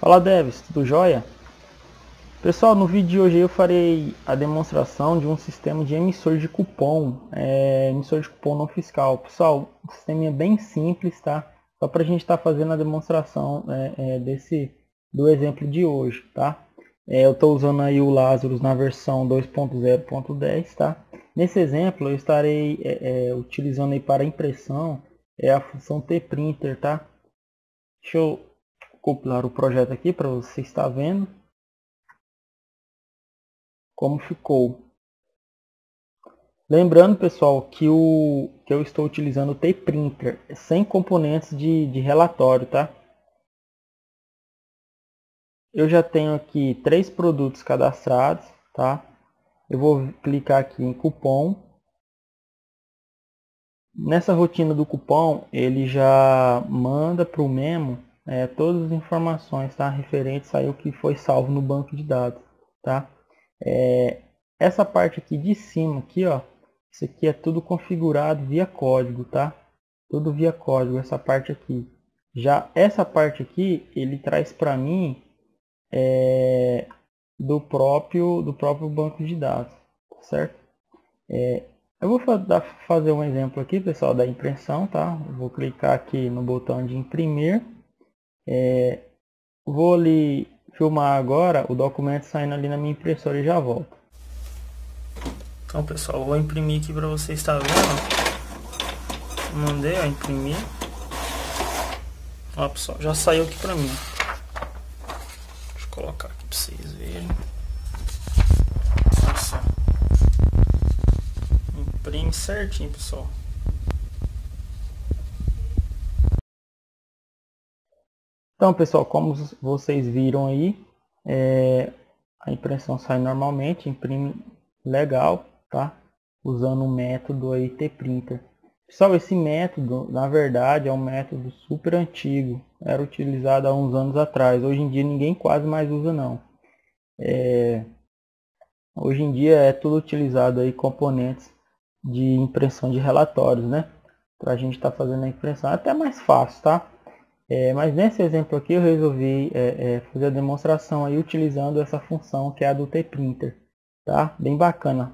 Fala Devs, tudo jóia? Pessoal, no vídeo de hoje eu farei a demonstração de um sistema de emissor de cupom, emissor de cupom não fiscal. Pessoal, o sistema é bem simples, tá? Só para a gente estar fazendo a demonstração do exemplo de hoje, tá? Eu estou usando aí o Lazarus na versão 2.0.10, tá? Nesse exemplo eu estarei utilizando aí para impressão a função tprinter, tá? Deixa eu copiar o projeto aqui para você estar vendo como ficou. Lembrando, pessoal, que eu estou utilizando o tprinter sem componentes de relatório, tá? Eu já tenho aqui 3 produtos cadastrados, tá? Eu vou clicar aqui em cupom. Nessa rotina do cupom, ele já manda para o Memo todas as informações, tá? Referentes ao que foi salvo no banco de dados, tá? Essa parte aqui de cima, aqui, ó, isso aqui é tudo configurado via código, tá? Tudo via código, essa parte aqui. Já essa parte aqui, ele traz para mim do próprio banco de dados, certo? Eu vou fazer um exemplo aqui, pessoal, da impressão, tá? Eu vou clicar aqui no botão de imprimir. Vou ali filmar agora o documento saindo ali na minha impressora e já volto. Então, pessoal, eu vou imprimir aqui para vocês estar vendo. Mandei, ó, imprimir. Ó, pessoal, já saiu aqui para mim. Deixa eu colocar aqui para vocês verem. Olha só. Imprime certinho, pessoal. Então, pessoal, como vocês viram aí, a impressão sai normalmente, imprime legal, tá? Usando o método aí tprinter. Pessoal, esse método, na verdade, é um método super antigo. Era utilizado há uns anos atrás. Hoje em dia ninguém quase mais usa não. Hoje em dia é tudo utilizado aí componentes de impressão de relatórios, né? Para a gente estar fazendo a impressão. É até mais fácil, tá? Mas nesse exemplo aqui eu resolvi fazer a demonstração aí utilizando essa função que é a do tprinter, tá? Bem bacana.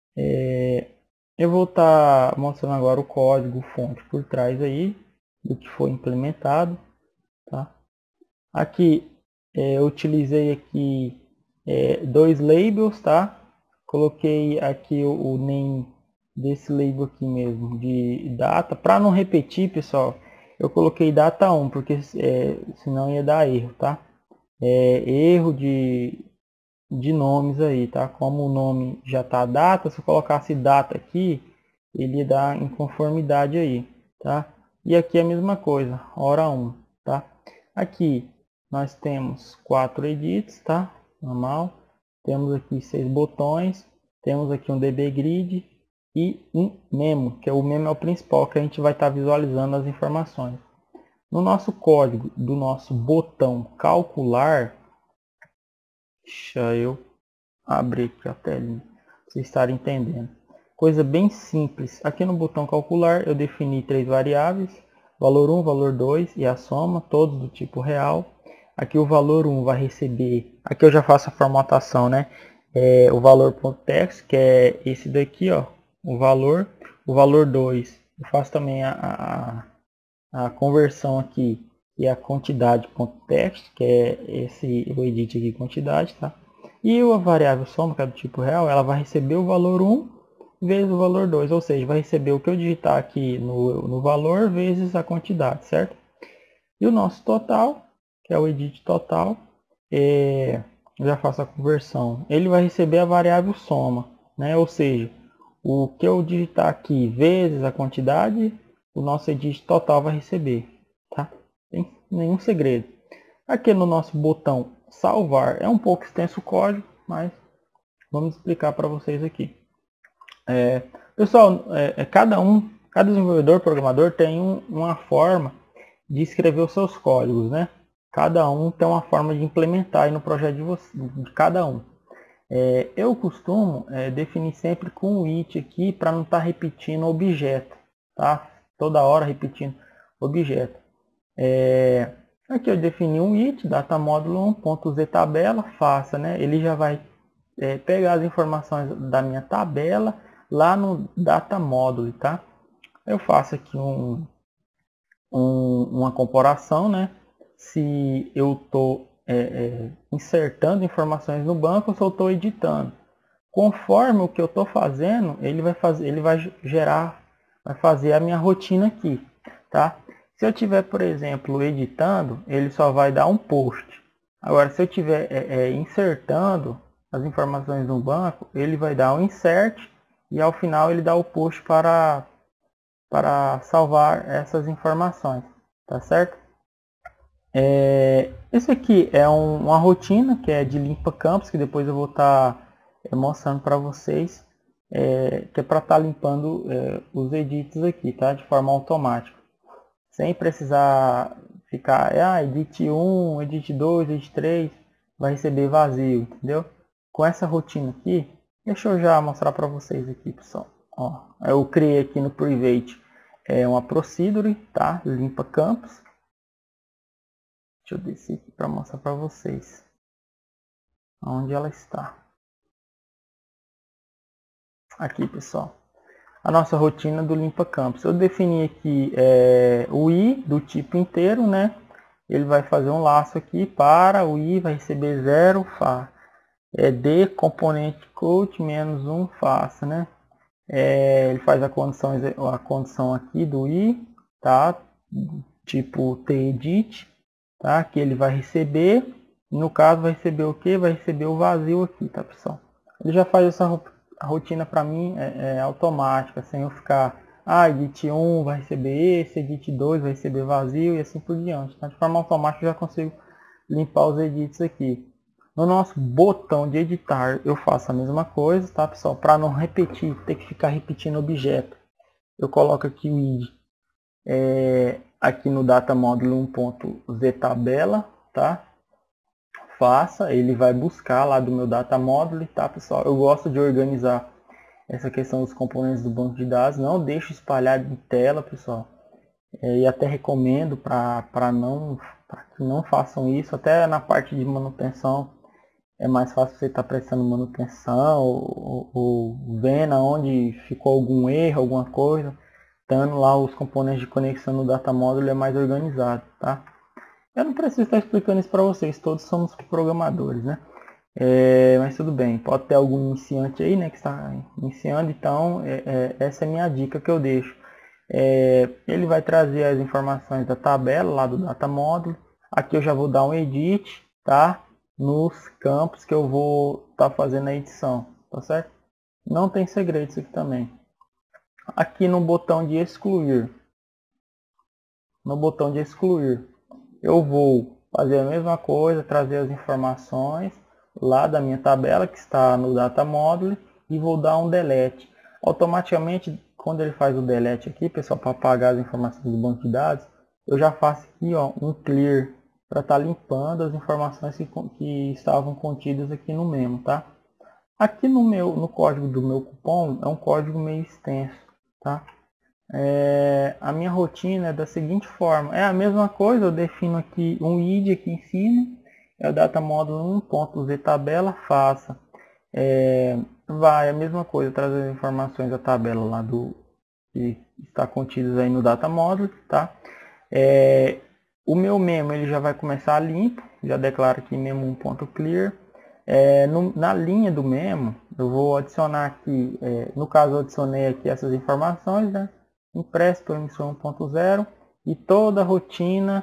Eu vou estar mostrando agora o código fonte por trás aí do que foi implementado, tá? Aqui eu utilizei aqui 2 labels, tá? Coloquei aqui o name desse label aqui mesmo de data. Para não repetir, pessoal, eu coloquei data 1 porque senão ia dar erro, tá? Erro de nomes aí, tá? Como o nome já tá data, se eu colocasse data aqui, ele ia dar inconformidade aí, tá? E aqui é a mesma coisa, hora 1, tá? Aqui nós temos 4 edits, tá? Normal. Temos aqui 6 botões, temos aqui um DB Grid e um Memo, que o Memo é o principal, que a gente vai estar visualizando as informações. No nosso código do nosso botão calcular, deixa eu abrir aqui a telinha, para vocês estarem entendendo. Coisa bem simples. Aqui no botão calcular eu defini 3 variáveis, valor 1, valor 2 e a soma, todos do tipo real. Aqui o valor 1 vai receber, aqui eu já faço a formatação, né? O valor.text, que é esse daqui, ó, o valor 2. Eu faço também a conversão aqui, que é a quantidade.text, que é o edit aqui, quantidade, tá? E a variável soma, que é do tipo real, ela vai receber o valor 1 vezes o valor 2, ou seja, vai receber o que eu digitar aqui no valor vezes a quantidade, certo? E o nosso total, que é o edit total, eu já faço a conversão. Ele vai receber a variável soma, né? Ou seja, o que eu digitar aqui vezes a quantidade, o nosso edit total vai receber, tá? Sem nenhum segredo. Aqui no nosso botão salvar, é um pouco extenso o código, mas vamos explicar para vocês aqui. Pessoal, cada desenvolvedor, programador tem uma forma de escrever os seus códigos, né? Cada um tem uma forma de implementar aí no projeto de cada um. Eu costumo definir sempre com o it aqui para não estar repetindo objeto, tá? Toda hora repetindo objeto. Aqui eu defini um it, data módulo 1.zTabela, faça, né? Ele já vai pegar as informações da minha tabela lá no data módulo, tá? Eu faço aqui uma comparação, né? Se eu estou insertando informações no banco ou se eu estou editando. Conforme o que eu estou fazendo, ele vai fazer a minha rotina aqui, tá? Se eu tiver, por exemplo, editando, ele só vai dar um post. Agora, se eu tiver insertando as informações no banco, ele vai dar um insert e ao final ele dá o post para salvar essas informações, tá certo? Esse aqui é uma rotina que é de limpa campos, que depois eu vou estar mostrando para vocês, que é para estar limpando os edits aqui, tá? De forma automática, sem precisar ficar, edit 1, edit 2, edit 3, vai receber vazio, entendeu? Com essa rotina aqui, deixa eu já mostrar para vocês aqui, pessoal. Ó, eu criei aqui no Private uma procedure, tá? Limpa campos. Deixa eu descer aqui para mostrar para vocês onde ela está. Aqui, pessoal, a nossa rotina do limpa campos. Eu defini aqui o i do tipo inteiro, né? Ele vai fazer um laço aqui para o i, vai receber 0, d componente code menos 1 faça, né? Ele faz a condição aqui do i, tá? Tipo tedit, tá? Que ele vai receber, no caso vai receber o que? Vai receber o vazio aqui, tá, pessoal? Ele já faz essa rotina para mim automática, sem eu ficar, edit 1 vai receber esse, edit 2 vai receber vazio e assim por diante, tá? De forma automática eu já consigo limpar os edits aqui. No nosso botão de editar eu faço a mesma coisa, tá, pessoal? Para não repetir, ter que ficar repetindo objeto, eu coloco aqui o id aqui no data módulo 1.zTabela, tá? Faça, ele vai buscar lá do meu data módulo, tá, pessoal? Eu gosto de organizar essa questão dos componentes do banco de dados, não deixo espalhado em tela, pessoal. E até recomendo para que não façam isso, até na parte de manutenção. É mais fácil você estar prestando manutenção ou vendo onde ficou algum erro, alguma coisa. Estando lá os componentes de conexão no data módulo é mais organizado, tá? Eu não preciso estar explicando isso para vocês, todos somos programadores, né? Mas tudo bem, pode ter algum iniciante aí, né, que está iniciando, então essa é a minha dica que eu deixo. Ele vai trazer as informações da tabela lá do data módulo. Aqui eu já vou dar um edit, tá? Nos campos que eu vou estar fazendo a edição, tá certo? Não tem segredo isso aqui também. Aqui no botão de excluir, eu vou fazer a mesma coisa, trazer as informações lá da minha tabela que está no data módulo e vou dar um delete. Automaticamente, quando ele faz o delete aqui, pessoal, para apagar as informações do banco de dados, eu já faço aqui, ó, um clear para estar limpando as informações que estavam contidas aqui no memo, tá? Aqui no código do meu cupom é um código meio extenso, tá? A minha rotina é da seguinte forma, é a mesma coisa, eu defino aqui um id aqui em cima, é o data módulo 1.zTabela, faça. Vai a mesma coisa, trazer as informações da tabela lá que está contidas aí no data módulo, tá? O meu memo ele já vai começar limpo, já declaro aqui memo 1.clear. Na linha do memo, eu vou adicionar aqui, no caso eu adicionei aqui essas informações, né? Impresso por emissão 1.0 e toda a rotina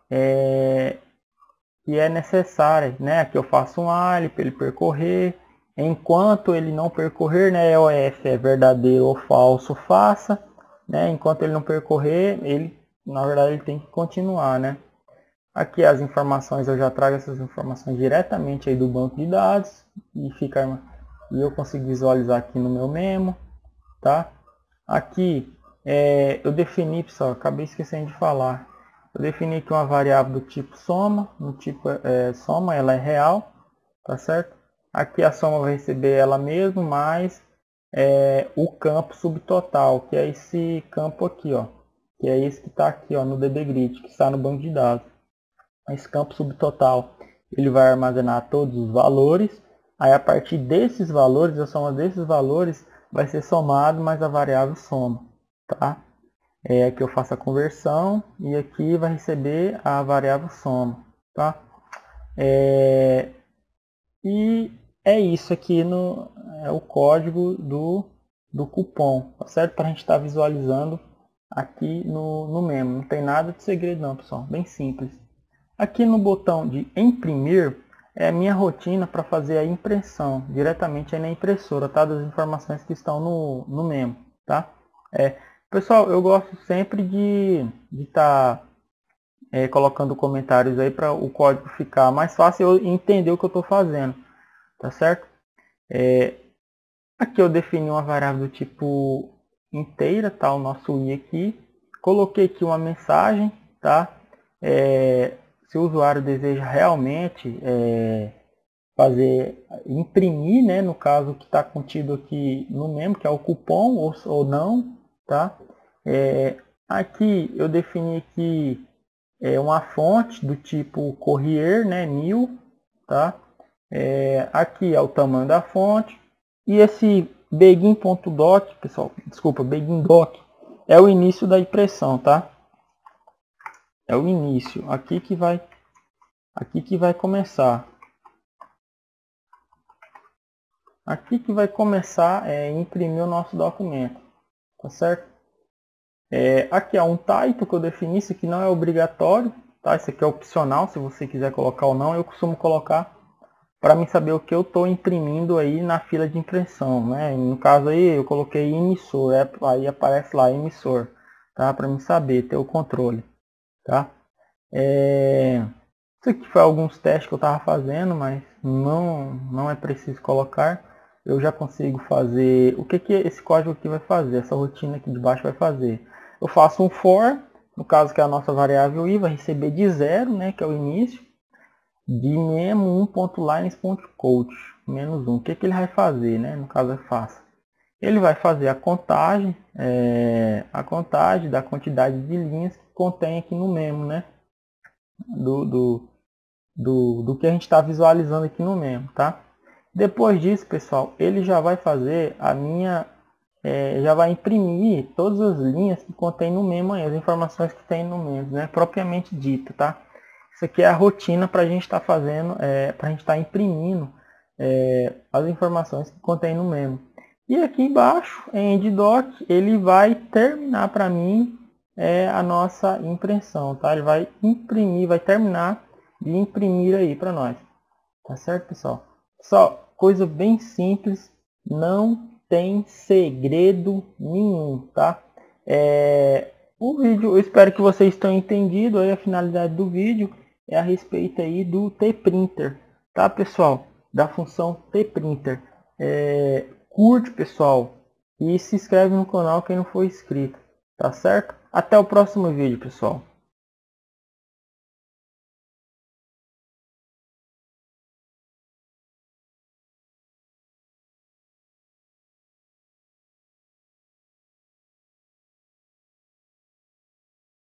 que é necessária, né? Aqui eu faço um while para ele percorrer. Enquanto ele não percorrer, né? EOF é verdadeiro ou falso, faça, né? Enquanto ele não percorrer, ele na verdade ele tem que continuar, né? Aqui as informações, eu já trago essas informações diretamente aí do banco de dados e eu consigo visualizar aqui no meu memo, tá? Aqui eu defini, pessoal, acabei esquecendo de falar. Eu defini aqui uma variável do tipo soma, no tipo soma, ela é real, tá certo? Aqui a soma vai receber ela mesmo, mais o campo subtotal, que é esse campo aqui, ó, que é esse que está aqui, ó, no DBGrid, que está no banco de dados. esse campo subtotal ele vai armazenar todos os valores. Aí a partir desses valores, a soma desses valores vai ser somado mais a variável soma, tá? Aqui eu faço a conversão e aqui vai receber a variável soma, tá? E é isso aqui é o código do cupom, tá certo? Para a gente estar visualizando aqui no memo. Não tem nada de segredo não, pessoal, bem simples. Aqui no botão de imprimir é a minha rotina para fazer a impressão diretamente aí na impressora, tá? Das informações que estão no memo, tá? Pessoal, eu gosto sempre de estar colocando comentários aí para o código ficar mais fácil eu entender o que eu estou fazendo, tá certo? Aqui eu defini uma variável do tipo inteira, tá? O nosso i aqui. Coloquei aqui uma mensagem, tá? Se o usuário deseja realmente imprimir, né? No caso que está contido aqui no memo, que é o cupom ou não, tá? Aqui eu defini aqui uma fonte do tipo Courier, né? 1000, tá? Aqui é o tamanho da fonte. E esse begin.doc, pessoal, desculpa, begin.doc é o início da impressão, tá? É o início, aqui que vai começar. Aqui que vai começar a imprimir o nosso documento, tá certo? Aqui é um title que eu defini, isso aqui não é obrigatório, tá? Isso aqui é opcional, se você quiser colocar ou não, eu costumo colocar para mim saber o que eu estou imprimindo aí na fila de impressão, né? No caso aí eu coloquei emissor, aí aparece lá emissor, tá? Para mim saber, ter o controle, tá? Isso aqui foi alguns testes que eu estava fazendo, mas não é preciso colocar. Eu já consigo fazer. O que esse código aqui vai fazer? Essa rotina aqui de baixo vai fazer? Eu faço um for, no caso que é a nossa variável i, vai receber de 0, né? Que é o início. De memo1.lines.code menos 1. O que ele vai fazer, né? No caso é fácil. Ele vai fazer a contagem da quantidade de linhas que contém aqui no memo, né? Do que a gente está visualizando aqui no memo, tá? Depois disso, pessoal, ele já vai fazer já vai imprimir todas as linhas que contém no memo, aí, as informações que tem no memo, né? Propriamente dita, tá? Isso aqui é a rotina para a gente estar fazendo, para a gente estar imprimindo as informações que contém no memo. E aqui embaixo, em EndDoc, ele vai terminar para mim a nossa impressão, tá? Ele vai imprimir, vai terminar de imprimir aí para nós. Tá certo, pessoal? Só coisa bem simples, não tem segredo nenhum, tá? O vídeo, eu espero que vocês tenham entendido aí a finalidade do vídeo é a respeito aí do T-Printer, tá, pessoal? Da função T-Printer. Curte, pessoal, e se inscreve no canal quem não for inscrito, tá certo? Até o próximo vídeo, pessoal.